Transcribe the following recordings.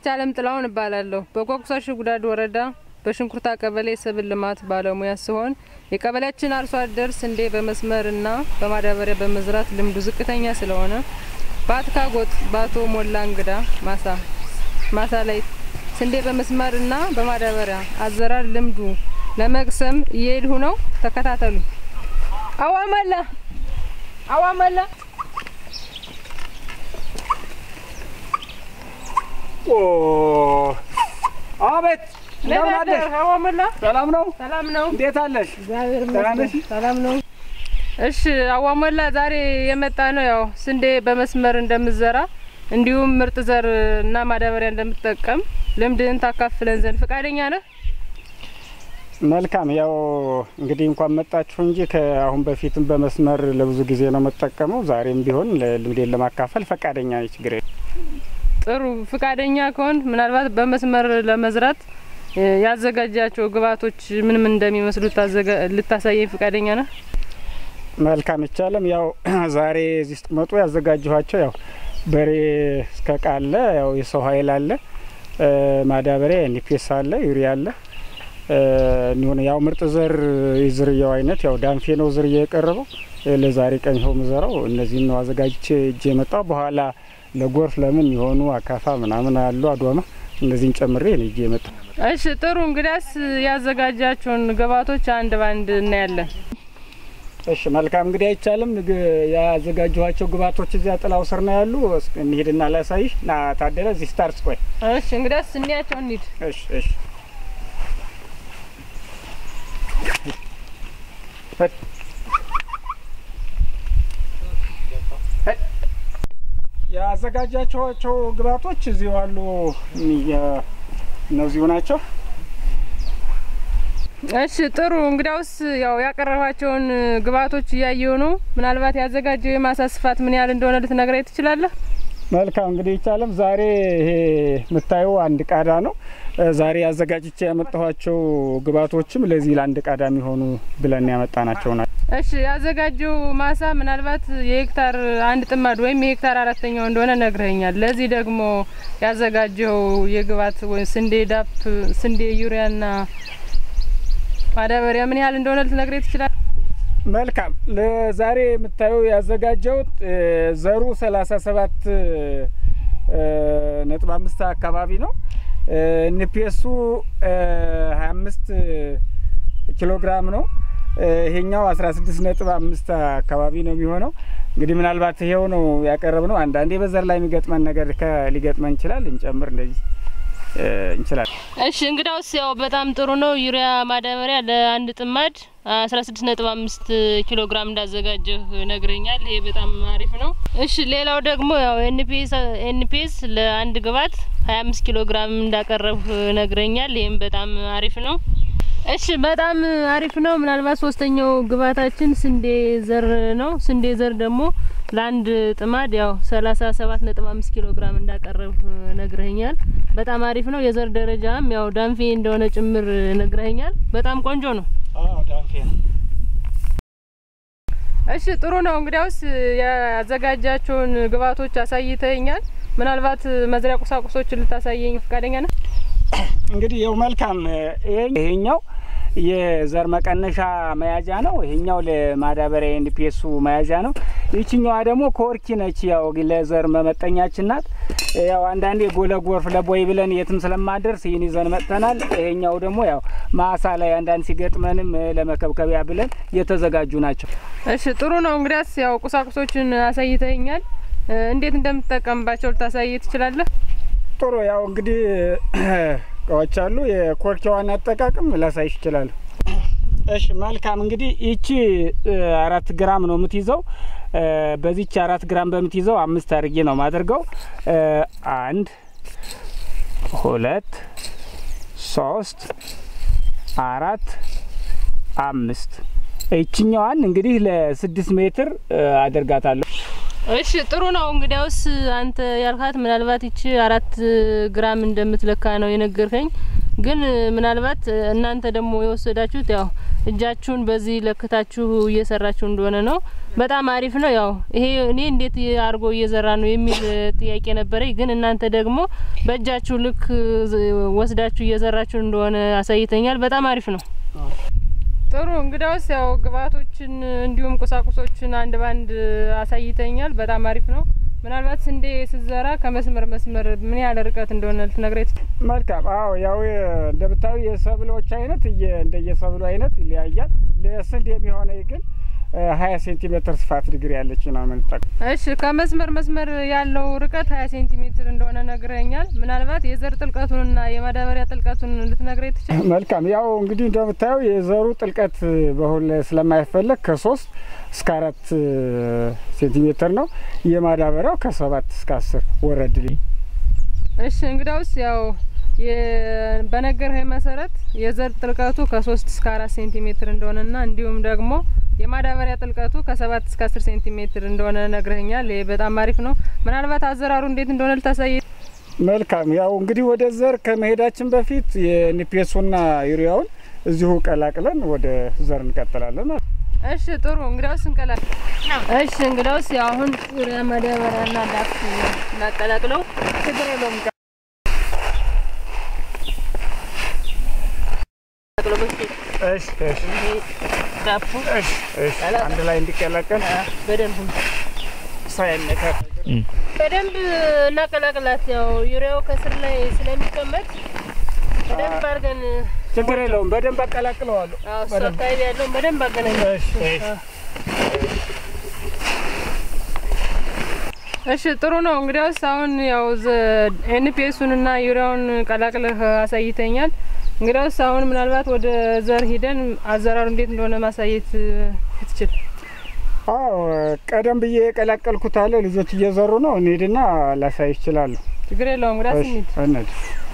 ይቻለም ጥላውን እባላለሁ በጓጉሳ ሽጉዳድ ወረዳ በሽንኩርታ ቀበሌ ሰብል ልማት ባለሙያ ሲሆን የቀበሌያችን አርሶ አደር ስንዴ በመስመርና በማዳበሪያ በመዝራት ልምዱ ዝቅተኛ ስለሆነ ባትካ ጎጥ ባቶ ሞላ እንግዳ ማሳ ላይ ስንዴ በመስመርና በማዳበሪያ አዘራር ልምዱ ለመቅሰም እየሄድሁ ነው። ተከታተሉ። አዋመላ አቤት ለማደር አዋመላ ሰላም ነው እንዴት አለሽ? ሰላም ነው። እሺ አዋመላ ዛሬ የመጣ ነው ያው ስንዴ በመስመር እንደምዘራ እንዲሁም ምርጥ ዘር እና ማዳበሪያ እንደምትጠቀም ልምድን ታካፍለን ዘንድ ፈቃደኛ ነህ? መልካም ያው እንግዲህ እንኳን መጣችሁ እንጂ ከአሁን በፊትም በመስመር ለብዙ ጊዜ ነው መጠቀመው። ዛሬም ቢሆን ልምዴን ለማካፈል ፈቃደኛ ነኝ። ችግር ጥሩ ፈቃደኛ ከሆን ምናልባት በመስመር ለመዝራት ያዘጋጃቸው ግብአቶች ምን እንደሚመስሉ ልታሳየኝ ፈቃደኛ ነህ? መልካም ይቻለም ያው ዛሬ እዚህ መጡ ያዘጋጀኋቸው ያው በሬ እስከ ቃለ ያው የሰው ኃይል አለ፣ ማዳበሪያ ኤንፒኤስ አለ፣ ዩሪያ አለ። ያው ምርጥ ዘር የዝርያው አይነት ያው ዳንፌ ነው ዝርያ የቀረበው ለዛሬ ቀን ይኸው ምዘራው እነዚህ ነው አዘጋጅቼ እጄ መጣው። በኋላ ለጎርፍ ለምን ይሆኑ አካፋ ምናምን አሉ አድዋማ እነዚህን ጨምሬ ነው እጄ መጣው። እሺ ጥሩ እንግዲያስ ያዘጋጃችሁን ግብአቶች አንድ ባንድ እናያለን። እሺ መልካም እንግዲህ አይቻልም ያዘጋጀኋቸው ግብአቶች እዚያ ጥላው ስር ነው ያሉ። እንሂድና ላሳይሽ ና ታደለ እዚህ ስታርስ ቆይ። እሺ እንግዲያስ እንያቸው እንሂድ። እሺ ያዘጋጃቸው ግብአቶች እዚህ አሉ። እነዚሁ ናቸው። እሺ ጥሩ እንግዲያውስ ያው ያቀረባቸውን ግብአቶች እያየሁ ነው። ምናልባት ያዘጋጀው የማሳ ስፋት ምን ያህል እንደሆነ ልትነግረኝ ትችላለህ? መልካም እንግዲህ ይቻለም ዛሬ ይሄ የምታየው አንድ ቃዳ ነው። ዛሬ ያዘጋጅቼ ያመጣኋቸው ግብአቶችም ለዚህ ለአንድ ቃዳ የሚሆኑ ብለን ያመጣናቸው ናቸው። እሺ ያዘጋጀው ማሳ ምናልባት የሄክታር አንድ ጥማድ ወይም የሄክታር አራተኛው እንደሆነ ነግረኛል። ለዚህ ደግሞ ያዘጋጀው የግብአት ወይ ስንዴ ዳፕ ስንዴ ዩሪያና ማዳበሪያ ምን ያህል እንደሆነ ልትነግረኝ ትችላለህ? መልካም ለዛሬ የምታየው ያዘጋጀው ዘሩ 37.5 አካባቢ ነው። ኤንፒኤሱ 25 ኪሎ ግራም ነው። ይሄኛው 16.5 አካባቢ ነው የሚሆነው። እንግዲህ ምናልባት ይሄው ነው ያቀረብነው። አንዳንዴ በዘር ላይ የሚገጥመን ነገር ሊገጥመን ይችላል እንጨምር እንደዚህ እንችላለን። እሺ እንግዲያውስ ያው በጣም ጥሩ ነው። ዩሪያ ማዳበሪያ ለአንድ ጥማድ 16.5 ኪሎ ግራም እንዳዘጋጀህ ነግረኛል። ይሄ በጣም አሪፍ ነው። እሺ ሌላው ደግሞ ያው ኤንፒኤስ ለአንድ ግብአት 25 ኪሎ ግራም እንዳቀረብ ነግረኛል። ይሄም በጣም አሪፍ ነው። እሺ በጣም አሪፍ ነው። ምናልባት ሶስተኛው ግብአታችን ስንዴ ዘር ነው። ስንዴ ዘር ደግሞ ለአንድ ጥማድ ያው 37.5 ኪሎ ግራም እንዳቀረብ ነግረኛል። በጣም አሪፍ ነው። የዘር ደረጃም ያው ዳንፌ እንደሆነ ጭምር ነግረኛል። በጣም ቆንጆ ነው። ዳንፌ ነው። እሺ ጥሩ ነው። እንግዲያውስ ያዘጋጃቸውን ግብአቶች አሳይተኛል። ምናልባት መዝሪያ ቁሳቁሶችን ልታሳየኝ ፈቃደኛ ነህ? እንግዲህ ያው መልካም ይሄኛው የዘር መቀነሻ መያዣ ነው። ይሄኛው ለማዳበሪያ ኤንፒኤሱ መያዣ ነው። ይቺኛዋ ደግሞ ኮርኪ ነች። ያው ለዘር መመጠኛችን ናት። ያው አንዳንዴ ጎለጎርፍ ለቦይ ብለን የትም ስለማደርስ ይሄን ይዘን መጥተናል። ይሄኛው ደግሞ ያው ማሳ ላይ አንዳንድ ሲገጥመንም ለመከብከቢያ ብለን የተዘጋጁ ናቸው። እሺ ጥሩ ነው። እንግዲያስ ያው ቁሳቁሶችን አሳይተኛል። እንዴት እንደምትጠቀምባቸው ልታሳይ ትችላለህ? ጥሩ ያው እንግዲህ እቃዎች አሉ። የኮርኪዋን አጠቃቀም ላሳይሽ ይችላል። እሺ መልካም እንግዲህ ይቺ 4 ግራም ነው የምትይዘው። በዚህች 4 ግራም በምትይዘው 5 አድርጌ ነው ማደርገው። 1 2 3 4 5 እቺኛዋን እንግዲህ ለ6 ሜትር አደርጋታለሁ። እሺ ጥሩ ነው። እንግዲያውስ አንተ ያልካት ምናልባት ይቺ 4 ግራም እንደምትለካ ነው የነገርከኝ። ግን ምናልባት እናንተ ደግሞ የወሰዳችሁት ያው እጃችሁን በዚህ ለክታችሁ እየሰራችሁ እንደሆነ ነው። በጣም አሪፍ ነው። ያው ይሄ እኔ እንዴት አርጎ እየዘራ ነው የሚል ጥያቄ ነበረኝ፣ ግን እናንተ ደግሞ በእጃችሁ ልክ ወስዳችሁ እየዘራችሁ እንደሆነ አሳይተኛል። በጣም አሪፍ ነው። ጥሩ እንግዳውስ ያው ግብአቶችን እንዲሁም ቁሳቁሶችን አንድ ባንድ አሳይተኛል። በጣም አሪፍ ነው። ምናልባት ስንዴ ስዘራ ከመስመር መስመር ምን ያህል ርቀት እንደሆነ ልትነግረኝ? መልካም። አዎ ያው እንደምታዩ የሰብሎች አይነት እንደየሰብሉ አይነት ይለያያል። ለስንዴ የሚሆነው ግን 20 ሴንቲሜትር ስፋት ዲግሪ ያለች ነው የምንጠቀም። እሺ ከመስመር መስመር ያለው ርቀት 20 ሴንቲሜትር እንደሆነ ነግረኛል። ምናልባት የዘር ጥልቀቱንና የማዳበሪያ ጥልቀቱን ልትነግረኝ ትችላለህ? መልካም። ያው እንግዲህ እንደምታዩ የዘሩ ጥልቀት በሁሉ ስለማይፈለግ ከ3 እስከ 4 ሴንቲሜትር ነው። የማዳበሪያው ከ7 እስከ 10 ወረድ። እሺ እንግዳውስ ያው በነገርህ መሰረት የዘር ጥልቀቱ ከ3 እስከ 4 ሴንቲሜትር እንደሆነና እንዲሁም ደግሞ የማዳበሪያ ጥልቀቱ ከ7 እስከ 10 ሴንቲሜትር እንደሆነ ነግረኛል። ይሄ በጣም አሪፍ ነው። ምናልባት አዘራሩ እንዴት እንደሆነ ልታሳይ? መልካም። ያው እንግዲህ ወደ ዘር ከመሄዳችን በፊት የኒፒኤሱና ዩሪያውን እዚሁ ቀላቅለን ወደ ዘር እንቀጥላለን። እሺ ጥሩ እንግዳውስ እንቀላቅል። እሺ እንግዳውስ ያው አሁን ዩሪያ ማዳበሪያና ዳፕ እናቀላቅለው። ችግር የለውም። እሺ ዳፑ አንድ ላይ እንዲቀላቀል በደንብ ሳይነካ በደንብ እናቀላቅላት። ያው ዩሪያው ከስር ላይ ስለሚቀመጥ በደንብ አድርገን ችግር የለውም። በደንብ አቀላቅለዋለሁ። አዎ አካባቢ ያለውን በደንብ አገናኘው። እሺ ጥሩ ነው። እንግዲያውስ አሁን ያው ኤንፒኤሱንና ዩሪያውን ቀላቅለህ አሳይተኛል። እንግዲያውስ አሁን ምናልባት ወደ ዘር ሂደን አዘራሩ እንዴት እንደሆነ ማሳየት ትችል? አዎ ቀደም ብዬ የቀላቀልኩት አለ። ልጆች እየዘሩ ነው። እንሂድና ላሳይ ይችላል። ችግር የለውም። እንግዲያውስ እንሂድ።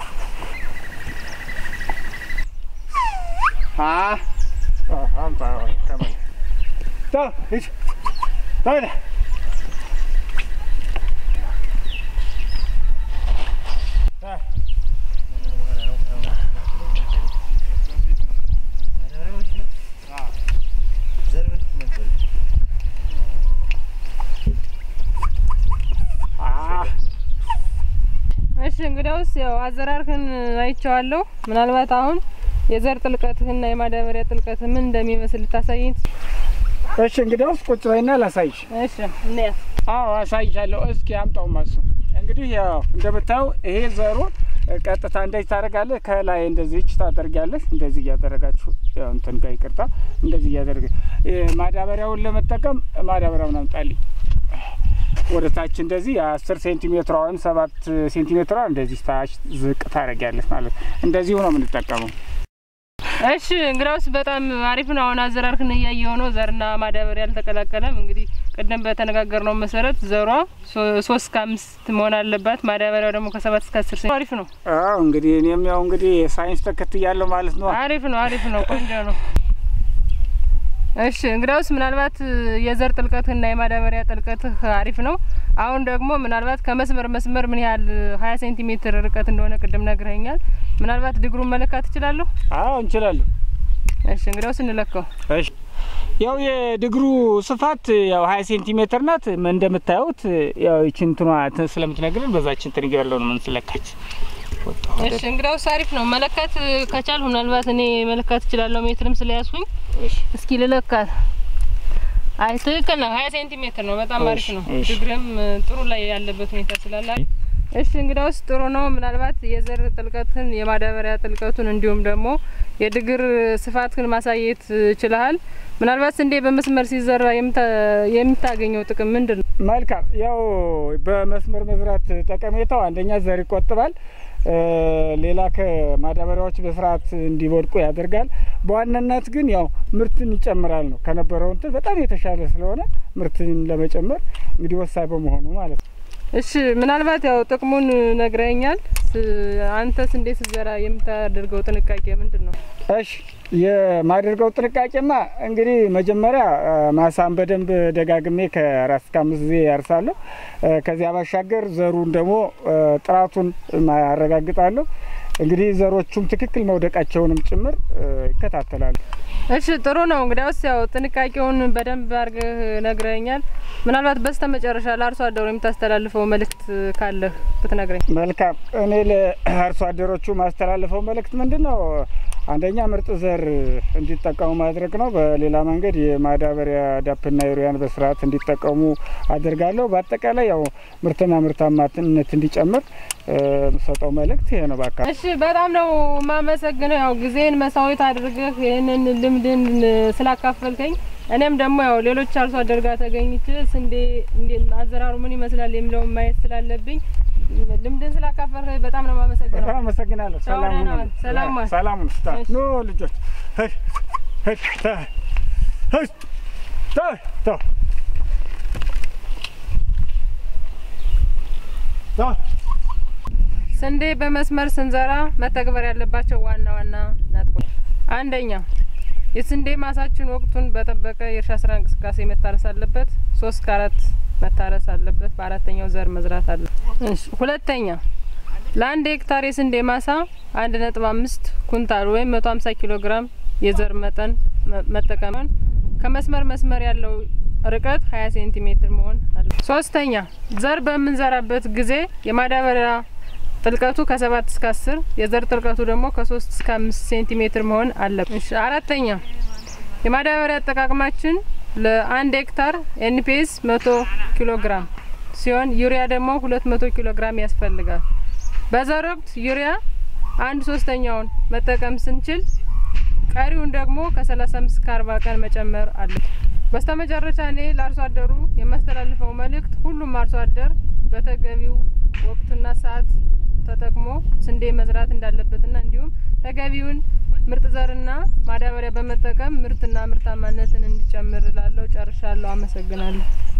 እሺ እንግዲያውስ ያው አዘራርክን አይቼዋለሁ። ምናልባት አሁን የዘር ጥልቀትና የማዳበሪያ ጥልቀት ምን እንደሚመስል ታሳይኝ? እሺ እንግዲያውስ ቁጭ በይና ላሳይሽ። እሺ ነይ። አዎ አሳይሻለሁ። እስኪ አምጣው ማሱ። እንግዲህ ያው እንደምታው ይሄ ዘሩ ቀጥታ እንደዚህ ታደርጋለህ። ከላይ እንደዚህ እቺ ታደርጋለህ። እንደዚህ እያደረጋችሁ ያው እንትን ጋር ይቅርታ፣ እንደዚህ እያደረገ ማዳበሪያውን ለመጠቀም ማዳበሪያውን አምጣልኝ። ወደ ታች እንደዚህ 10 ሴንቲሜትር ወይም 7 ሴንቲሜትር እንደዚህ ታች ዝቅ ታደርጋለህ ማለት እንደዚህ ነው የምንጠቀመው። እሺ እንግዲያውስ በጣም አሪፍ ነው። አሁን አዘራርክን እያየው ነው። ዘርና ማዳበሪያ አልተቀላቀለም። እንግዲህ ቀደም በተነጋገርነው መሰረት ዘሯ 3 እስከ 5 መሆን አለባት። ማዳበሪያው ደግሞ ከ7 እስከ 10 አሪፍ ነው። አዎ እንግዲህ እኔም ያው እንግዲህ ሳይንስ ተከትያለሁ ማለት ነው። አሪፍ ነው። ቆንጆ ነው። እሺ እንግዲያውስ ምናልባት የዘር ጥልቀትና የማዳበሪያ ጥልቀት አሪፍ ነው። አሁን ደግሞ ምናልባት ከመስመር መስመር ምን ያህል 20 ሴንቲሜትር ርቀት እንደሆነ ቅድም ነግረኛል። ምናልባት ድግሩን መለካት እችላለሁ? አዎ እንችላለን። እሺ እንግዲያውስ እንለካው። እሺ ያው የድግሩ ስፋት ያው 20 ሴንቲሜትር ናት። እንደምታዩት ያው እቺንቱና ስለምትነግረን በዛችን እንትን ይገርለው ነው ምንስለካች። እሺ እንግዲያውስ አሪፍ ነው። መለካት ከቻል ምናልባት እኔ መለካት እችላለሁ ሜትርም ስለያዝኩኝ። እስኪ ልለካት። አይ ትክክል ነው። 20 ሴንቲሜትር ነው። በጣም አሪፍ ነው። ድግርም ጥሩ ላይ ያለበት ሁኔታ ስላለ እሺ እንግዲያውስ ጥሩ ነው። ምናልባት የዘር ጥልቀትን የማዳበሪያ ጥልቀቱን እንዲሁም ደግሞ የድግር ስፋትን ማሳየት ይችላል። ምናልባት ስንዴ በመስመር ሲዘራ የምታገኘው ጥቅም ምንድነው? መልካም። ያው በመስመር መዝራት ጠቀሜታው አንደኛ ዘር ይቆጥባል። ሌላ ከማዳበሪያዎች በስርዓት እንዲወድቁ ያደርጋል። በዋናነት ግን ያው ምርትን ይጨምራል ነው ከነበረው እንትን በጣም የተሻለ ስለሆነ ምርትን ለመጨመር እንግዲህ ወሳኝ በመሆኑ ማለት ነው። እሺ ምናልባት ያው ጥቅሙን ነግረኛል። አንተስ እንዴት ስትዘራ የምታደርገው ጥንቃቄ ምንድነው? እሺ የማደርገው ጥንቃቄማ እንግዲህ መጀመሪያ ማሳን በደንብ ደጋግሜ ከ4 እስከ 5 ጊዜ ያርሳለሁ። ከዚያ ባሻገር ዘሩን ደግሞ ጥራቱን አረጋግጣለሁ። እንግዲህ ዘሮቹም ትክክል መውደቃቸውንም ጭምር ይከታተላሉ። እሺ ጥሩ ነው። እንግዲያውስ ያው ጥንቃቄውን በደንብ አድርገህ ነግረኛል። ምናልባት በስተመጨረሻ ለአርሶ አደሩ የምታስተላልፈው መልእክት ካለ ብትነግረኝ። መልካም። እኔ ለአርሶ አደሮቹ ማስተላልፈው መልእክት ምንድነው? አንደኛ ምርጥ ዘር እንዲጠቀሙ ማድረግ ነው። በሌላ መንገድ የማዳበሪያ ዳፕና ዩሪያን በስርዓት እንዲጠቀሙ አድርጋለሁ። በአጠቃላይ ያው ምርትና ምርታማነት እንዲጨምር ሰጠው መልእክት ይሄ ነው። ባካ እሺ በጣም ነው ማመሰግነው። ያው ጊዜን መስዋዕት አድርገህ ይሄንን ልምድን ስላካፈልከኝ እኔም ደግሞ ያው ሌሎች አርሶ አደር ጋር ተገኝቼ ስንዴ አዘራሩ ምን ይመስላል የሚለውን ማየት ስላለብኝ ልምድን ስላካፈልከኝ በጣም ነው ማመሰግነው። በጣም አመሰግናለሁ። ሰላም ኖ ልጆች ስንዴ በመስመር ስንዘራ መተግበር ያለባቸው ዋና ዋና ነጥቦች፣ አንደኛ የስንዴ ማሳችን ወቅቱን በጠበቀ የእርሻ ስራ እንቅስቃሴ መታረስ አለበት። 3 ከ4 መታረስ አለበት። በአራተኛው ዘር መዝራት አለ። ሁለተኛ ለ1 ሄክታር የስንዴ ማሳ 1.5 ኩንታል ወይም 150 ኪሎ ግራም የዘር መጠን መጠቀምን ከመስመር መስመር ያለው ርቀት 20 ሴንቲሜትር መሆን አለ። ሶስተኛ ዘር በምንዘራበት ጊዜ የማዳበሪያ ጥልቀቱ ከ7 እስከ 10 የዘር ጥልቀቱ ደግሞ ከ3 እስከ 5 ሴንቲሜትር መሆን አለበት። አራተኛ የማዳበሪያ አጠቃቀማችን ለ1 ሄክታር ኤንፒኤስ 100 ኪሎ ግራም ሲሆን ዩሪያ ደግሞ 200 ኪሎ ግራም ያስፈልጋል። በዘር ወቅት ዩሪያ 1/3ኛውን መጠቀም ስንችል ቀሪውን ደግሞ ከ35 እስከ 40 ቀን መጨመር አለበት። በስተመጨረሻ እኔ ለአርሶ አደሩ የማስተላልፈው መልእክት ሁሉም አርሶ አደር በተገቢው ወቅትና ሰዓት ተጠቅሞ ስንዴ መዝራት እንዳለበትና እንዲሁም ተገቢውን ምርጥ ዘርና ማዳበሪያ በመጠቀም ምርትና ምርታማነትን እንዲጨምር ላለው ጨርሻለሁ። አመሰግናለሁ።